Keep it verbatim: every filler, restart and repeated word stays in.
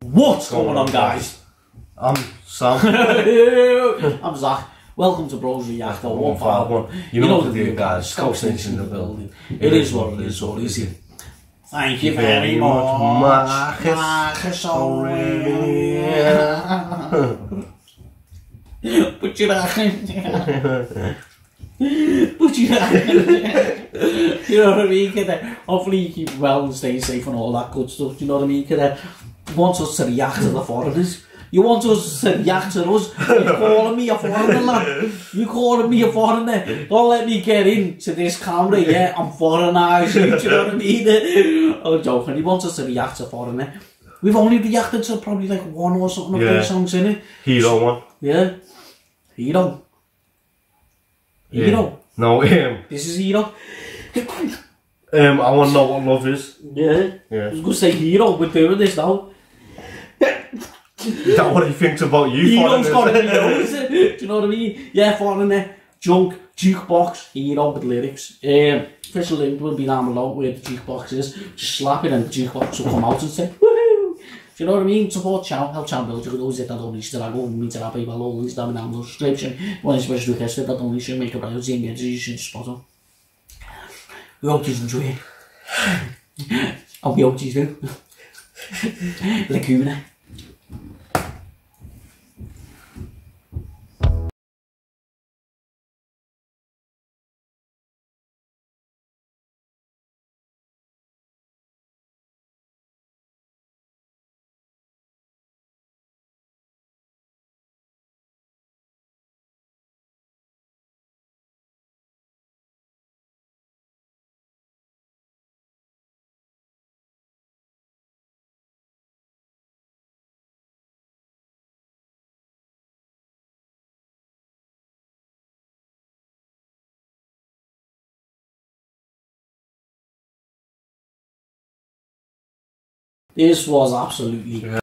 What's going on, guys? I'm Sam. I'm Zach. Welcome to Bros Reactor one five one. You know what to do, guys. Scout Nation in the building. It is what it is, so easy. Thank you very much, Marcus. Put your hand. Put your hand. You know what I mean, kid? Hopefully you keep well and stay safe and all that good stuff. You know what I mean, kid? You want us to react to the foreigners. You want us to react to us. You're calling me a foreigner, lad. You're calling me a foreigner. Don't let me get into this camera, yeah? I'm foreignised, do you know what I mean? I'm joking. He wants us to react to foreigner. We've only reacted to probably like one or something of yeah. their songs, innit? Hero one. Yeah. Hero. Hero. Yeah. No, um, This is Hero. um, I want to know what love is. Yeah. Yeah. I was going to say Hero, we're doing this now. Is that what he thinks about you? Hero's got to be known, do you know what I mean? Yeah, foreigner, junk, jukebox, Hero with lyrics. Um, official link will be down below where the jukebox is. Just slap it and the jukebox will come out and say, woohoo! Do you know what I mean? Support channel, help channel build. You can always hit that donation that I go and meet that PayPal, all links down in the description. When it's special request, hit that donation, make a priority and get you should spot on. We hope you enjoy it. I'll be hope you do. Lacuna. This was absolutely